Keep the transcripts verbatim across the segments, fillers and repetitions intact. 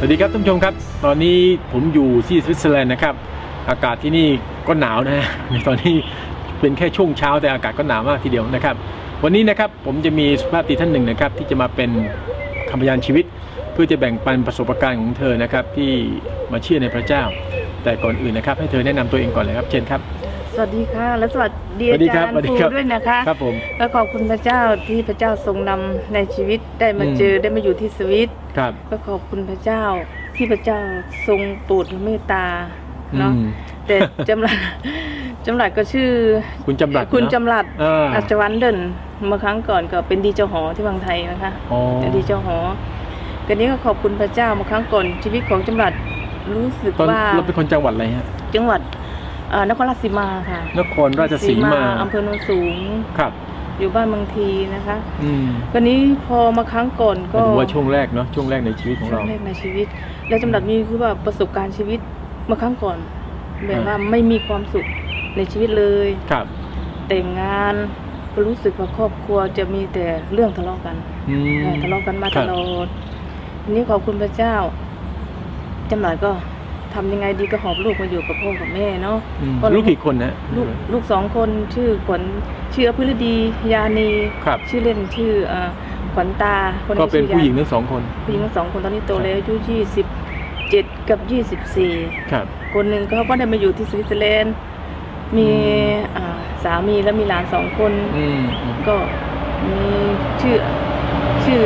วัสดีครับท่านผู้ชมครับตอนนี้ผมอยู่ที่สวิตเซอร์แลนด์นะครับอากาศที่นี่ก็หนาวนะในตอนนี้เป็นแค่ช่วงเช้าแต่อากาศก็หนาวมากทีเดียวนะครับวันนี้นะครับผมจะมีสุภาพสตรีท่านหนึ่งนะครับที่จะมาเป็นคำพยานชีวิตเพื่อจะแบ่งปันประสบการณ์ของเธอนะครับที่มาเชื่อในพระเจ้าแต่ก่อนอื่นนะครับให้เธอแนะนำตัวเองก่อนเลยครับเชิญครับสวัสดีค่ะและสวัสดีอาจารย์ครูด้วยนะคะครับผมและขอบคุณพระเจ้าที่พระเจ้าทรงนำในชีวิตได้มาเจอได้มาอยู่ที่สวิตครับก็ขอบคุณพระเจ้าที่พระเจ้าทรงโปรดเมตตาเนาะแต่จำหลัดจำหลัดก็ชื่อคุณจำหลัดคุณจำหลัดอัจวันเดินเมื่อครั้งก่อนก็เป็นดีเจ้าหอที่บางไทยนะคะเป็นดีเจ้าหอแต่นี้ก็ขอบคุณพระเจ้าเมื่อครั้งก่อนชีวิตของจำหลัดรู้สึกว่าเราเป็นคนจังหวัดอะไรฮะจังหวัดนครราชสีมาค่ะนครราชสีมาอำเภอโนนสูงครับอยู่บ้านบางทีนะคะอืมวันนี้พอมาครั้งก่อนก็ว่าช่วงแรกเนาะช่วงแรกในชีวิตของเราช่วงแรกในชีวิตแล้วจำหลัดมีคือว่าประสบการณ์ชีวิตเมื่อครั้งก่อนแบบว่าไม่มีความสุขในชีวิตเลยครับแต่งงานก็รู้สึกว่าครอบครัวจะมีแต่เรื่องทะเลาะกันทะเลาะกันมาตลอดทีนี้ขอบคุณพระเจ้าจำหลัดก็ทำยังไงดีก็หอบลูกมาอยู่กับพ่อกับแม่เนาะลูกกี่คนนะลูกลูกสองคนชื่อขวัญชื่ออภิรดียานีชื่อเล่นชื่อขวัญตาก็เป็นผู้หญิงทั้งสองคนผู้หญิงทั้งสองคนตอนนี้โตแล้วอายุยี่สิบเจ็ดกับยี่สิบสี่คนหนึ่งเขาก็ได้มาอยู่ที่สวิตเซอร์แลนด์มีสามีแล้วมีหลานสองคนก็มีชื่อชื่อ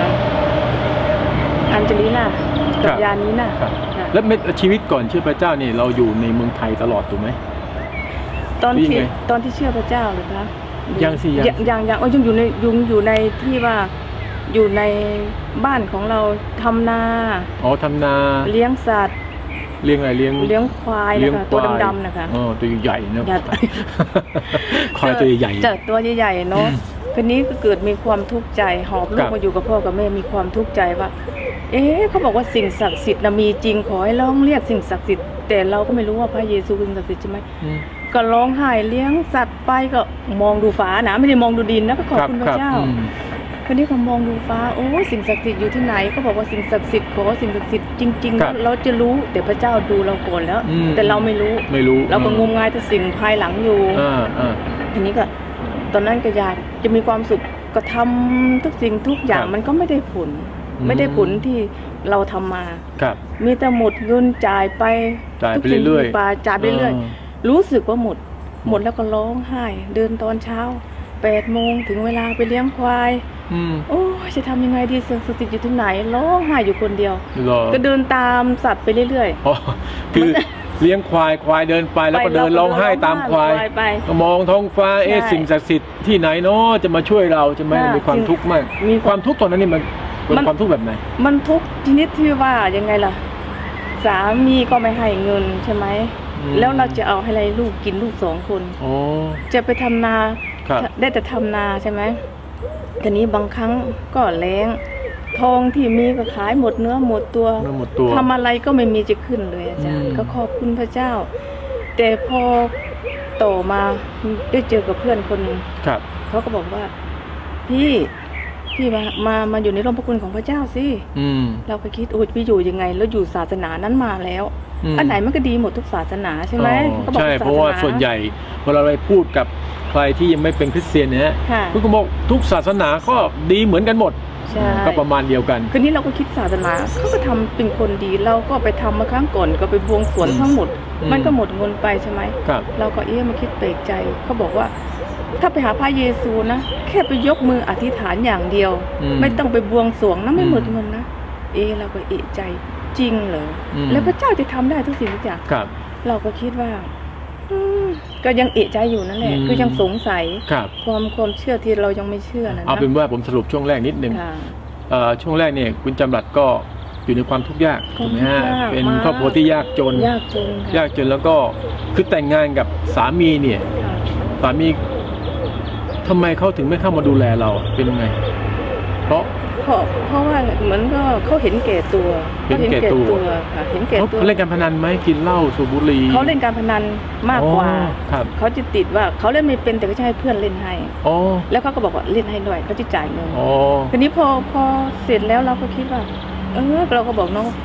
อัญจลีน่ากับยานีน่าแล้วชีวิตก่อนเชื่อพระเจ้านี่เราอยู่ในเมืองไทยตลอดถูกไหมตอนที่ตอนที่เชื่อพระเจ้าเลยคะยังสิยังยังยังยังอยู่ในยุงอยู่ในที่ว่าอยู่ในบ้านของเราทำนาอ๋อทำนาเลี้ยงสัตว์เลี้ยงอะไรเลี้ยงเลี้ยงควายนะคะตัวดำๆนะคะอ๋อตัวใหญ่ๆนะควายตัวใหญ่ๆจัดตัวใหญ่ๆเนาะคืนนี้ก็เกิดมีความทุกข์ใจหอบลูกมาอยู่กับพ่อกับแม่มีความทุกข์ใจว่าเอ๊ะเขาบอกว่าสิ่งศักดิ์สิทธิ์มีจริงขอให้ร้องเรียกสิ่งศักดิ์สิทธิ์แต่เราก็ไม่รู้ว่าพระเยซูเป็นศักดิ์สิทธิ์ใช่ไหมก็ร้องไห้เลี้ยงสัตว์ไปก็มองดูฟ้านะไม่ได้มองดูดินนะก็ขอบคุณพระเจ้าคนนี้เขามองดูฟ้าโอ้สิ่งศักดิ์สิทธิ์อยู่ที่ไหนก็บอกว่าสิ่งศักดิ์สิทธิ์ขอสิ่งศักดิ์สิทธิ์จริงๆเราจะรู้แต่พระเจ้าดูเราก่อนแล้วแต่เราไม่รู้ไม่รู้เราก็งมงายแต่สิ่งภายหลังอยู่ทีนี้ก็ตอนนั้นก็อยากจะมีความสุขก็ทำทุกสิ่งทุกอย่างมันก็ไม่ได้ผลไม่ได้ผลที่เราทำมามีแต่หมดเงินจ่ายไปทุกสิ่งทุกปาจ่ายไปเรื่อยรู้สึกว่าหมดหมดแล้วก็ร้องไห้เดินตอนเช้าแปดโมงถึงเวลาไปเลี้ยงควายโอ้จะทำยังไงดีเสื่อมสติอยู่ที่ไหนร้องไห้อยู่คนเดียวก็เดินตามสัตว์ไปเรื่อยๆคือเลี้ยงควายควายเดินไปแล้วก็เดินร้องไห้ตามควายมองท้องฟ้าเอ๊ะสิ่งศักดิ์สิทธิ์ที่ไหนเนาะจะมาช่วยเราจะไม่มีความทุกข์มากมีความทุกข์ตอนนั้นนี่มันเป็นความทุกข์แบบไหนมันทุกข์ชนิดที่ว่ายังไงล่ะสามีก็ไม่ให้เงินใช่ไหมแล้วเราจะเอาให้อะไรลูกกินลูกสองคนจะไปทำนาได้แต่ทำนาใช่ไหมทีนี้บางครั้งก็แล้งทองที่มีก็ขายหมดเนื้อหมดตัวทำอะไรก็ไม่มีจะขึ้นเลยอาจารย์ก็ขอบคุณพระเจ้าแต่พอโตมาได้เจอกับเพื่อนคนหนึ่งเขาก็บอกว่าพี่พี่มามามาอยู่ในร่มพระคุณของพระเจ้าสิเราไปคิดโอ้ยพี่อยู่ยังไงแล้วอยู่ศาสนานั้นมาแล้วอันไหนมันก็ดีหมดทุกศาสนาใช่ไหมใช่เพราะว่าส่วนใหญ่เวลาเราไปพูดกับใครที่ยังไม่เป็นคริสเตียนเนี่ยทุกคนบอกทุกศาสนาก็ดีเหมือนกันหมดก็ประมาณเดียวกันคืนนี้เราก็คิดศาสนาเขาก็ทำเป็นคนดีเราก็ไปทำมาครั้งก่อนก็ไปบวงสรวงทั้งหมดมันก็หมดเงินไปใช่ไหมเราก็เอ๊ะมาคิดแปลกใจเขาบอกว่าถ้าไปหาพระเยซูนะแค่ไปยกมืออธิษฐานอย่างเดียวไม่ต้องไปบวงสรวงนะไม่หมดเงินนะเอ๊ะเราก็เอะใจจริงเหรอแล้วพระเจ้าจะทำได้ทุกสิ่งทุกอย่างเราก็คิดว่าก็ยังเอะใจอยู่นั่นแหละคือยังสงสัยความความเชื่อที่เรายังไม่เชื่อนะเอาเป็นว่าผมสรุปช่วงแรกนิดนึงช่วงแรกเนี่ยคุณจำรัดก็อยู่ในความทุกข์ยากถูกไหมฮะเป็นครอบครัวที่ยากจนยากจนยากจนแล้วก็คือแต่งงานกับสามีเนี่ยสามีทำไมเขาถึงไม่เข้ามาดูแลเราเป็นยังไงเพราะเพราะเพราะว่าเหมือนก็เขาเห็นแก่ตัวเห็นแก่ตัวค่ะเห็นแก่ตัวเขาเล่นการพนันไหมกินเหล้าสูบบุหรี่เขาเล่นการพนันมากกว่าเขาจะติดว่าเขาเล่นไม่เป็นแต่ก็จะให้เพื่อนเล่นให้แล้วเขาก็บอกว่าเล่นให้ด้วยเขาจะจ่ายเงินทีนี้พอพอเสร็จแล้วเราก็คิดว่าเออเราก็บอกน้อง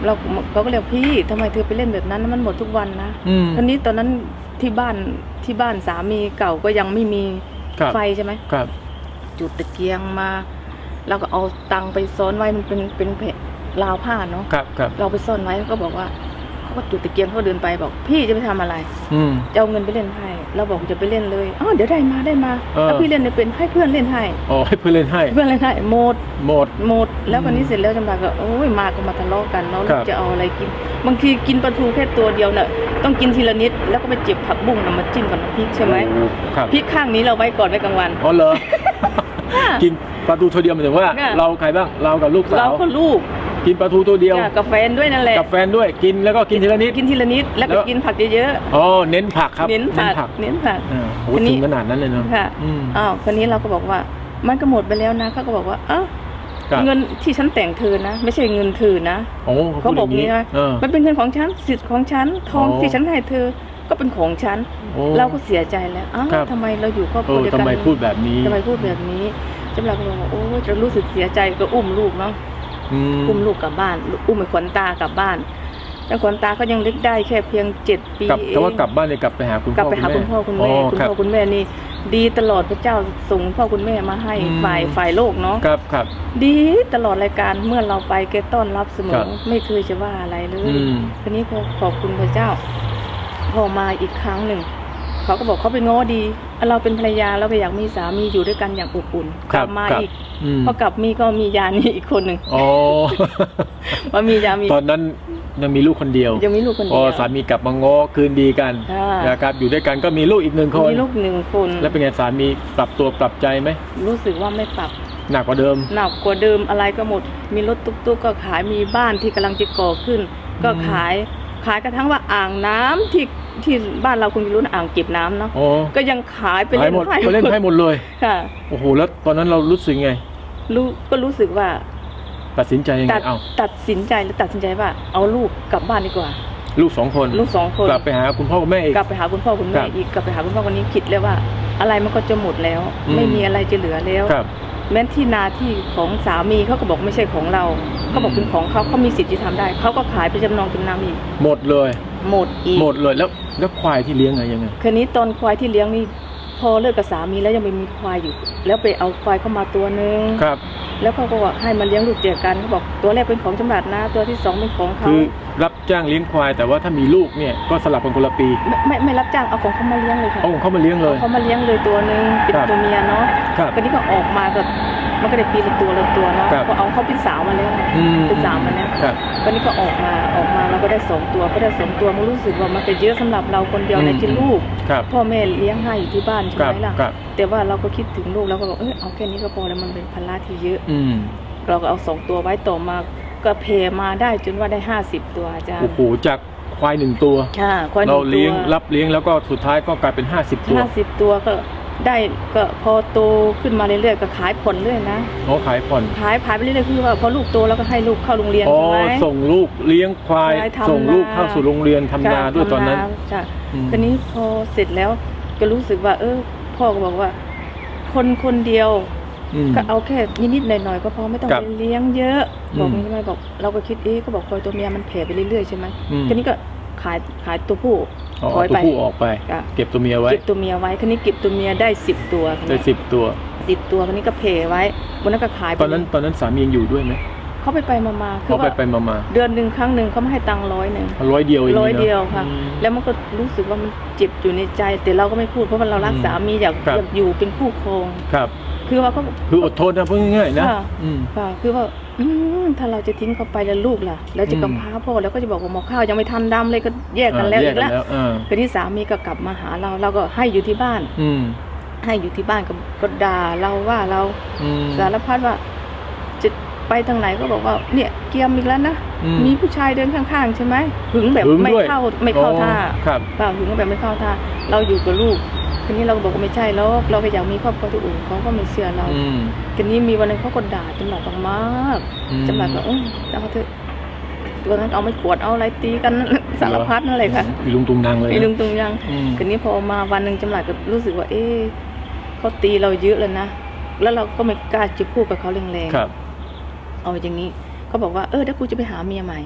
เราเขาก็เรียกพี่ทำไมเธอไปเล่นแบบนั้นมันหมดทุกวันนะคราวนี้ตอนนั้นที่บ้านที่บ้านสามีเก่าก็ยังไม่มีไฟใช่ไหมครับจุดตะเกียงมาเราก็เอาตังไปซ่อนไว้มันเป็นเป็นแผ่นราวผ้าเนาะเราไปซ่อนไว้ก็บอกว่าเขาก็จุดตะเกียงเขาเดินไปบอกพี่จะไปทำอะไรจะเอาเงินไปเล่นไพ่เราบอกจะไปเล่นเลยอ๋อเดี๋ยวได้มาได้มาแล้วพี่เล่นเป็นให้เพื่อนเล่นให้อ๋อให้เพื่อนเล่นให้เพื่อนเล่นให้หมดหมดหมดแล้ววันนี้เสร็จแล้วจำได้ก็โอ้ยมาก็มาทะเลาะกันเนาะจะเอาอะไรกินบางทีกินปลาทูแค่ตัวเดียวเน่ะต้องกินทีละนิดแล้วก็ไปเจ็บผักบุ้งนำมาจิ้มกับน้ำพริกใช่ไหมพริกข้างนี้เราไว้ก่อนไว้กลางวันอ๋อเหรอกินปลาทูตัวเดียวหมายถึงว่าเราใครบ้างเรากับลูกสาวเรากับลูกกินปลาทูตัวเดียวกับแฟนด้วยนั่นแหละกับแฟนด้วยกินแล้วก็กินทีละนิดกินทีละนิดแล้วก็กินผักเยอะๆอ๋อเน้นผักครับเน้นผักเน้นผักโอ้ถึงขนาดนั้นเลยเนาะค่ะอ้าวคนนี้เราก็บอกว่ามันก็หมดไปแล้วนะเขาก็บอกว่าเออเงินที่ฉันแต่งเธอนะไม่ใช่เงินเธอนะเขาบอกนี้นะมันเป็นเงินของฉันสิทธิ์ของฉันทองที่ฉันให้เธอก็เป็นของฉันเราก็เสียใจแล้วอ้าวทำไมเราอยู่ครอบครัวเดียวกันทำไมพูดแบบนี้ทำไมพูดแบบนี้จำเราก็บอกว่าโอ้จะรู้สึกเสียใจก็อุ้มลูกเนาะอุ้มลูกกลับบ้านอุ้มไอ้ขวัญตากลับบ้านแต่ขวัญตาก็ยังเล็กได้แค่เพียงเจ็ดปีเองแต่ว่ากลับบ้านเลยกลับไปหาคุณพ่อกลับไปหาคุณพ่อคุณแม่คุณพ่อคุณแม่นี่ดีตลอดพระเจ้าส่งพ่อคุณแม่มาให้ฝ่ายฝ่ายโลกเนาะครับครับดีตลอดรายการเมื่อเราไปแกต้อนรับเสมอไม่เคยจะว่าอะไรเลยทีนี้ก็ขอบคุณพระเจ้าพอมาอีกครั้งหนึ่งเขาก็บอกเขาเป็นง้อดีเราเป็นภรรยาเราก็อยากมีสามีอยู่ด้วยกันอย่างอบอุ่นกลับมาอีกพอกลับมีก็มียานี่อีกคนหนึ่งอ๋อว่ามียามีตอนนั้นยังมีลูกคนเดียวยังมีลูกคนเดียวพอสามีกลับมาง้อคืนดีกันนะครับอยู่ด้วยกันก็มีลูกอีกหนึ่งคนมีลูกหนึ่งคนแล้วเป็นไงสามีปรับตัวปรับใจไหมรู้สึกว่าไม่ปรับหนักกว่าเดิมหนักกว่าเดิมอะไรก็หมดมีรถตุ๊กๆก็ขายมีบ้านที่กำลังจะก่อขึ้นก็ขายขายกระทั่งว่าอ่างน้ำที่ที่บ้านเราคุณรู้นะอ่างเก็บน้ำเนาะก็ยังขายไปเล่นไพ่ไปเล่นไพ่หมดเลยค่ะโอ้โหแล้วตอนนั้นเรารู้สึกไงรู้ก็รู้สึกว่าตัดสินใจยังไงเอาตัดสินใจหรือตัดสินใจว่าเอาลูกกลับบ้านดีกว่าลูกสองคนลูกสองคนกลับไปหาคุณพ่อคุณแม่อีกกลับไปหาคุณพ่อคุณแม่อีกกลับไปหาคุณพ่อคนนี้คิดเลยว่าอะไรมันก็จะหมดแล้วไม่มีอะไรจะเหลือแล้วแม้ที่นาที่ของสามีเขาก็บอกไม่ใช่ของเราเขาบอกเป็นของเขาเขามีสิทธิ์ที่ทำได้เขาก็ขายไปจำนองเป็นน้ำอีกหมดเลยหมดอีกหมดเลยแล้วแล้วควายที่เลี้ยงไงยังไงคืนนี้ตอนควายที่เลี้ยงนี่พอเลิกกับสามีแล้วยังไม่มีควายอยู่แล้วไปเอาควายเข้ามาตัวนึงครับแล้วเขาก็บอกให้มันเลี้ยงลูกเดียวกันเขาบอกตัวแรกเป็นของจำรัดนะตัวที่สองเป็นของเขาคือรับจ้างเลี้ยงควายแต่ว่าถ้ามีลูกเนี่ยก็สลับกันคนละปีไม่ไม่รับจ้างเอาของเขามาเลี้ยงเลยค่ะเอาของเขามาเลี้ยงเลยเขามาเลี้ยงเลยตัวนึงเป็นตัวเมียเนาะก็นี่ก็ออกมาแบบมันก็ได้ปีละตัวละตัวเนาะก็เอาเขาเป็นสาวมาแล้วเป็นสาวมาแล้วก็นี่ก็ออกมาออกมาเราก็ได้สองตัวก็ได้สองตัวมันรู้สึกว่ามันเป็นเยอะสำหรับเราคนเดียวในที่ลูกพ่อแม่เลี้ยงให้อยู่ที่บ้านใช่ไหมล่ะแต่ว่าเราก็คิดถึงลูกเราก็บอกเออเอาแค่นี้ก็พอแล้วมันเป็นภาระที่เยอะเราก็เอาสองตัวไว้ต่อมาก็เพมาได้จนว่าได้ห้าสิบตัวอาจารย์โอ้โหจากควายหนึ่งตัวเราเลี้ยงรับเลี้ยงแล้วก็สุดท้ายก็กลายเป็นห้าสิบตัวห้าสิบตัวก็ได้ก็พอโตขึ้นมาเรื่อยๆก็ขายผ่อนเรื่อยนะอ๋อขายผ่อนขายขายไปเรื่อยๆคือว่าพอลูกโตแล้วก็ให้ลูกเข้าโรงเรียนใช่ไหมอ๋อส่งลูกเลี้ยงควายส่งลูกเข้าสู่โรงเรียนทำนาด้วยตอนนั้นใช่ทีนี้พอเสร็จแล้วก็รู้สึกว่าเออพ่อก็บอกว่าคนคนเดียวก็เอาแค่นิดๆหน่อยๆก็พอไม่ต้องไปเลี้ยงเยอะบอกนี้ใช่ไหมบอกเราก็คิดเอ๊ะก็บอกควายตัวเมียมันแผ่ไปเรื่อยๆใช่ไหมทีนี้ก็ขายขายตัวผู้ถอยไปตัวผู้ออกไปเก็บตัวเมียไว้เก็บตัวเมียไว้ทีนี้เก็บตัวเมียได้สิบตัวได้สิบตัวสิบตัวทีนี้ก็เพไว้บนนั้นก็ขายตอนนั้นตอนนั้นสามียังอยู่ด้วยไหมเขาไปไปมาๆเขาไปไปมาๆเดือนหนึ่งครั้งหนึ่งเขาไม่ให้ตังค์ร้อยหนึ่งร้อยเดียวร้อยเดียวค่ะแล้วมันก็รู้สึกว่ามันเจ็บอยู่ในใจแต่เราก็ไม่พูดเพราะว่าเรารักสามีอยากอยู่เป็นคู่ครองครับคือว่าเขาคืออดทนนะพูดง่ายๆนะค่ะคือว่าถ้าเราจะทิ้งเขาไปแล้วลูกล่ะแล้วจะกำพร้าพ่อแล้วก็จะบอกว่าหมอข้าวยังไม่ทันดำเลยก็แยกกันแล้วอีกแล้วคืนที่สามีก็กลับมาหาเราเราก็ให้อยู่ที่บ้านให้อยู่ที่บ้านก็ก็ด่าเราว่าเราสารพัดว่าจะไปทางไหนก็บอกว่าเนี่ยเกียมอีกแล้วนะมีผู้ชายเดินข้างๆใช่ไหมหึงแบบไม่เข้าไม่เข้าท่าเปล่าหึงแบบไม่เข้าท่าเราอยู่กับลูกทีนี้เราบอกว่าไม่ใช่แล้วเราก็อยากมีครอบครัวที่อื่นเขาก็ไม่เชื่อเราทีนี้มีวันนึงเขาก็ด่าจำหลับมากจำหลับแบบอุ้ยแล้วเขาเถอะตัวนั้นเอาไม่ขวดเอาอะไรตีกันสารพัดนั่นเลยค่ะอีลุงตุงนางเลยอีลุงตุงนางทีนี้พอมาวันหนึ่งจำหลับก็รู้สึกว่าเอ๊ะเขาตีเราเยอะเลยนะแล้วเราก็ไม่กล้าจะพูดกับเขาแรงๆเอาอย่างนี้เขาบอกว่าเออเดี๋ยวกูจะไปหาเมียใหม่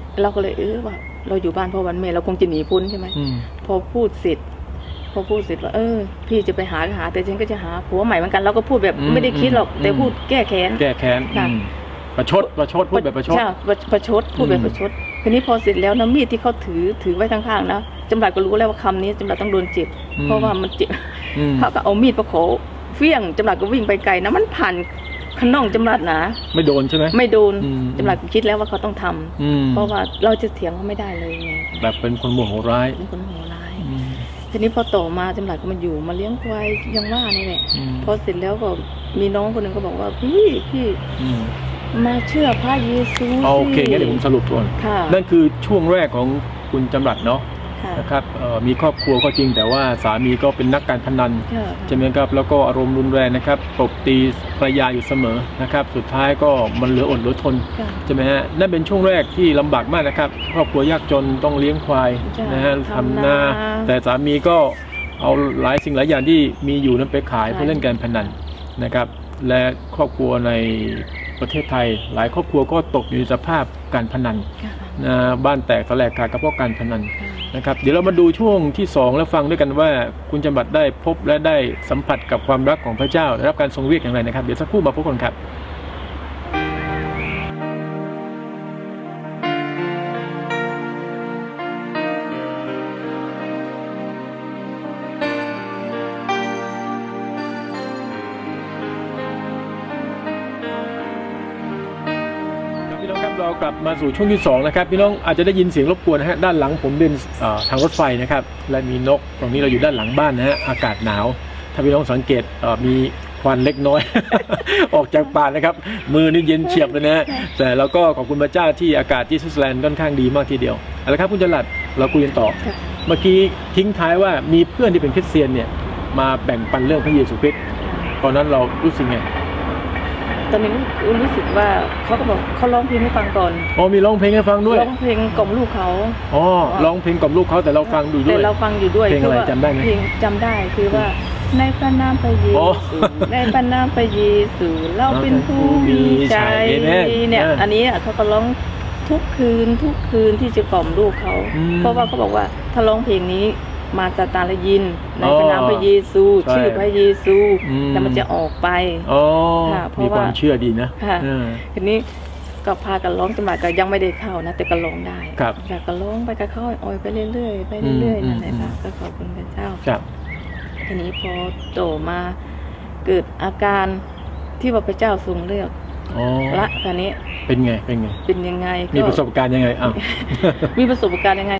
เราก็เลยเออว่าเราอยู่บ้านพ่อวันแม่เราคงจะหนีพ้นใช่ไหมพอพูดเสร็จพอพูดเสร็จว่าเออพี่จะไปหาหาแต่ฉันก็จะหาผัวใหม่เหมือนกันเราก็พูดแบบไม่ได้คิดหรอกแต่พูดแก้แค้นแก้แค้นประชดประชดพูดแบบประชดใช่ประชดพูดแบบประชดทีนี้พอเสร็จแล้วน้ำมีดที่เขาถือถือไว้ข้างๆนะจำหลัดก็รู้แล้วว่าคำนี้จำหลัดต้องโดนเจ็บเพราะว่ามันเจ็บเขาก็เอามีดประโขเฟี้ยงจำหลัดก็วิ่งไปไกลนะมันผ่านขนองจำหลัดนะไม่โดนใช่ไหมไม่โดนจำหลัดคิดแล้วว่าเขาต้องทำเพราะว่าเราจะเถียงเขาไม่ได้เลยไงแบบเป็นคนโมโหร้ายเป็นคนโมโหร้ายทีนี้พอต่อมาจำหลัดก็มาอยู่มาเลี้ยงควายยังว่านี่แหละพอเสร็จแล้วก็มีน้องคนหนึ่งก็บอกว่าพี่พี่มาเชื่อพระเยซูโอเคงั้นเดี๋ยวผมสรุปก่อนนั่นคือช่วงแรกของคุณจำรัดเนาะนะครับมีครอบครัวก็จริงแต่ว่าสามีก็เป็นนักการพนันใช่ไหมครับแล้วก็อารมณ์รุนแรงนะครับตบตีภรรยาอยู่เสมอนะครับสุดท้ายก็มันเหลืออดเหลือทนใช่ไหมฮะนั่นเป็นช่วงแรกที่ลำบากมากนะครับครอบครัวยากจนต้องเลี้ยงควายนะฮะทำนาแต่สามีก็เอาหลายสิ่งหลายอย่างที่มีอยู่นั้นไปขายเพื่อเล่นการพนันนะครับและครอบครัวในประเทศไทยหลายครอบครัวก็ตกอยู่ในสภาพการพนันนะบ้านแตกสลายขาดก็เพราะการพนันนะครับเดี๋ยวเรามาดูช่วงที่สองแล้วฟังด้วยกันว่าคุณจำรัดได้พบและได้สัมผัสกับความรักของพระเจ้าได้รับการทรงเรียกอย่างไรนะครับเดี๋ยวสักครู่มาพบกันครับเรากลับมาสู่ช่วงที่สองนะครับพี่น้องอาจจะได้ยินเสียงรบกวนนะฮะด้านหลังผมเป็นทางรถไฟนะครับและมีนกตรงนี้เราอยู่ด้านหลังบ้านนะฮะอากาศหนาวถ้าพี่น้องสังเกตมีควันเล็กน้อย ออกจากปากนะครับมือนี่เย็นเฉียบเลยนะแต่เราก็ขอบคุณพระเจ้าที่อากาศที่สวิตเซอร์แลนด์ค่อนข้างดีมากทีเดียวเอาละครับคุณจรัดเราคุยกันต่อเมื่อกี้ทิ้งท้ายว่ามีเพื่อนที่เป็นคริสเตียนเนี่ยมาแบ่งปันเรื่องพระเยซูคริสต์ตอนนั้นเรารู้สึกไงตอนนี้รู้สึกว่าเขาก็บอกเขาร้องเพลงให้ฟังก่อนอ๋อมีร้องเพลงให้ฟังด้วยร้องเพลงกล่อมลูกเขาอ๋อร้องเพลงกล่อมลูกเขาแต่เราฟังอยู่ด้วยแต่เราฟังอยู่ด้วยเพลงอะไรจำได้ไหมเพลงจำได้คือว่าในพระนามพระเยซูในพระนามพระเยซูเราเป็นผู้มีชัยเนี่ยอันนี้เขาก็ร้องทุกคืนทุกคืนที่จะกล่อมลูกเขาเพราะว่าเขาบอกว่าถ้าร้องเพลงนี้มาซาตานละยินในพระนามพระเยซูชื่อพระเยซูแล้วมันจะออกไปมีความเชื่อดีนะทีนี้ก็พากันร้องจนหมายก็ยังไม่ได้เข้านะแต่ก็ร้องได้แต่ก็ร้องไปก็เข้าอ่อยไปเรื่อยๆไปเรื่อยๆนั่นแหละค่ะก็ขอบคุณพระเจ้าทีนี้พอโตมาเกิดอาการที่ว่าพระเจ้าทรงเลือกละตอนนี้เป็นไงเป็นไงเป็นยังไงมีประสบการณ์ยังไงอ้าวมีประสบการณ์ยังไง